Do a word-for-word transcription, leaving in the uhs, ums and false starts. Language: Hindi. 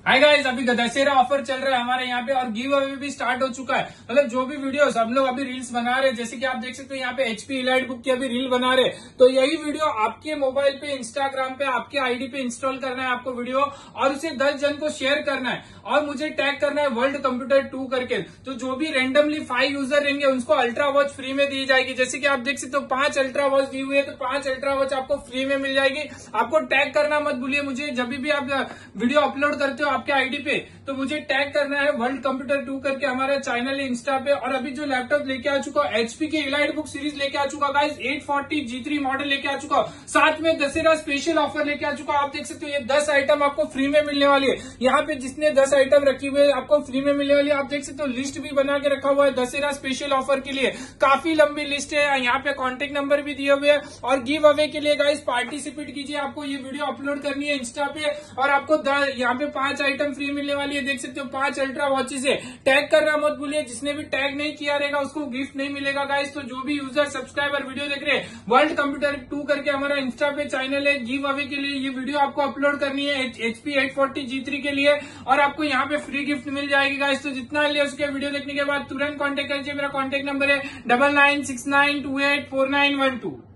हाय गाइस, अभी दशहरा ऑफर चल रहा है हमारे यहाँ पे और गिव अवे भी स्टार्ट हो चुका है। मतलब जो भी वीडियो हम लोग अभी रील्स बना रहे हैं, जैसे कि आप देख सकते हैं यहाँ पे एचपी इलाइट बुक की अभी रील बना रहे हैं, तो यही वीडियो आपके मोबाइल पे, इंस्टाग्राम पे, आपके आईडी पे इंस्टॉल करना है आपको वीडियो, और उसे दस जन को शेयर करना है और मुझे टैग करना है वर्ल्ड कंप्यूटर टू करके। तो जो भी रेंडमली फाइव यूजर रहेंगे उनको अल्ट्रा वॉच फ्री में दी जाएगी। जैसे कि आप देख सकते हो पांच अल्ट्रा वॉच दी हुई है, तो पांच अल्ट्रा वॉच आपको फ्री में मिल जाएगी। आपको टैग करना मत भूलिए, मुझे जब भी आप वीडियो अपलोड करते हो आपके आईडी पे, तो मुझे टैग करना है वर्ल्ड कंप्यूटर टू करके हमारा चैनल है इंस्टा पे। और अभी जो लैपटॉप लेके आ चुका हूँ, एचपी के इलाइट बुक सीरीज लेके आ चुका guys, eight forty G three model लेके आ चुका हूँ, साथ में दशहरा स्पेशल ऑफर लेके आ चुका हूँ। आप देख सकते हो ये दस आइटम आपको फ्री में मिलने वाली है। यहाँ पे जिसने दस आइटम रखी हुई है आपको फ्री में मिलने वाली है। आप देख सकते हो लिस्ट भी बना के रखा हुआ है दशहरा स्पेशल ऑफर के लिए, काफी लंबी लिस्ट है। यहाँ पे कॉन्टेक्ट नंबर भी दिए हुए हैं। और गिव अवे के लिए गाइस पार्टिसिपेट कीजिए, आपको ये वीडियो अपलोड करनी है इंस्टा पे और आपको यहाँ पे पांच आइटम फ्री मिलने वाली है। देख सकते हो पांच अल्ट्रा वॉचेस है। टैग करना मत भूलिए, जिसने भी टैग नहीं किया रहेगा उसको गिफ्ट नहीं मिलेगा गाइस। तो जो भी यूजर सब्सक्राइबर वीडियो देख रहे हैं, वर्ल्ड कंप्यूटर टू करके हमारा इंस्टा पे चैनल है, गिव अवे के लिए ये वीडियो आपको अपलोड करनी है HP eight forty G three के लिए, और आपको यहाँ पे फ्री गिफ्ट मिल जाएगी गाइस। तो जितना ले उसके वीडियो देखने के बाद तुरंत कॉन्टेक्ट करिए। मेरा कॉन्टेक्ट नंबर है double nine six nine two eight four nine one to.